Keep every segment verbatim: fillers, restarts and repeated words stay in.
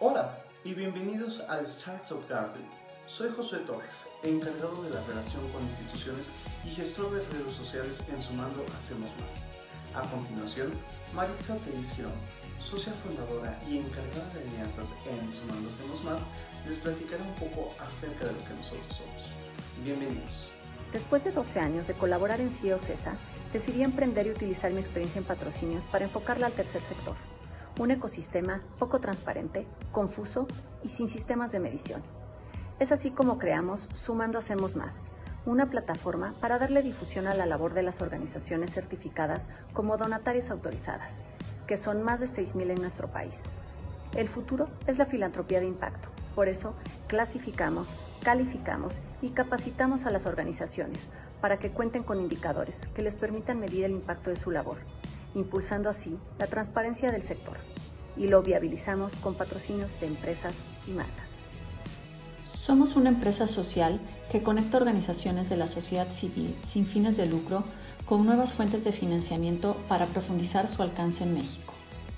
Hola y bienvenidos al Startup Garden. Soy Josué Torres, encargado de la relación con instituciones y gestor de redes sociales en Sumando Hacemos Más. A continuación, Maritza Teis Girón, socia fundadora y encargada de alianzas en Sumando Hacemos Más, les platicará un poco acerca de lo que nosotros somos. Bienvenidos. Después de doce años de colaborar en C E O CESA, decidí emprender y utilizar mi experiencia en patrocinios para enfocarla al tercer sector. Un ecosistema poco transparente, confuso y sin sistemas de medición. Es así como creamos Sumando Hacemos Más, una plataforma para darle difusión a la labor de las organizaciones certificadas como donatarias autorizadas, que son más de seis mil en nuestro país. El futuro es la filantropía de impacto, por eso clasificamos, calificamos y capacitamos a las organizaciones para que cuenten con indicadores que les permitan medir el impacto de su labor, impulsando así la transparencia del sector, y lo viabilizamos con patrocinios de empresas y marcas. Somos una empresa social que conecta organizaciones de la sociedad civil sin fines de lucro con nuevas fuentes de financiamiento para profundizar su alcance en México.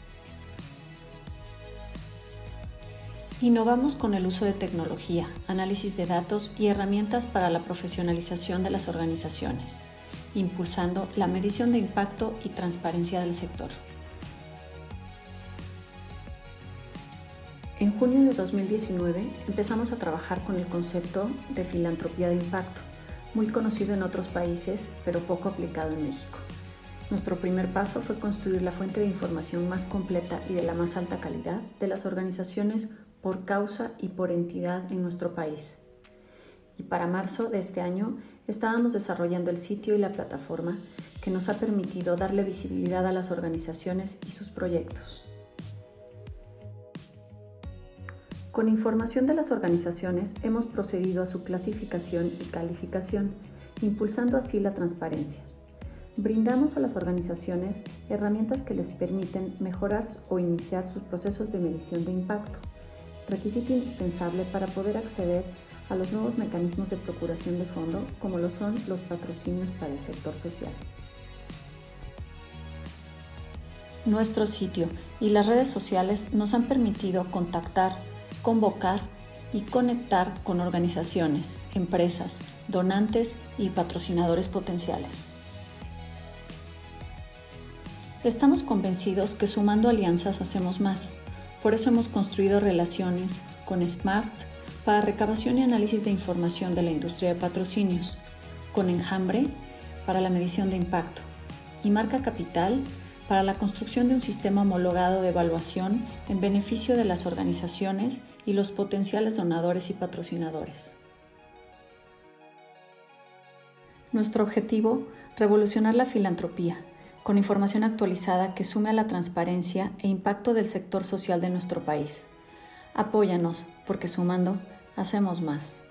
Innovamos con el uso de tecnología, análisis de datos y herramientas para la profesionalización de las organizaciones, impulsando la medición de impacto y transparencia del sector. En junio de dos mil diecinueve empezamos a trabajar con el concepto de filantropía de impacto, muy conocido en otros países, pero poco aplicado en México. Nuestro primer paso fue construir la fuente de información más completa y de la más alta calidad de las organizaciones por causa y por entidad en nuestro país. Y para marzo de este año estábamos desarrollando el sitio y la plataforma que nos ha permitido darle visibilidad a las organizaciones y sus proyectos. Con información de las organizaciones hemos procedido a su clasificación y calificación, impulsando así la transparencia. Brindamos a las organizaciones herramientas que les permiten mejorar o iniciar sus procesos de medición de impacto, requisito indispensable para poder acceder a los nuevos mecanismos de procuración de fondo, como lo son los patrocinios para el sector social. Nuestro sitio y las redes sociales nos han permitido contactar, convocar y conectar con organizaciones, empresas, donantes y patrocinadores potenciales. Estamos convencidos que sumando alianzas hacemos más. Por eso hemos construido relaciones con Smart para recabación y análisis de información de la industria de patrocinios, con Enjambre para la medición de impacto y Marca Capital para la construcción de un sistema homologado de evaluación en beneficio de las organizaciones y los potenciales donadores y patrocinadores. Nuestro objetivo, revolucionar la filantropía, con información actualizada que sume a la transparencia e impacto del sector social de nuestro país. Apóyanos, porque sumando, hacemos más.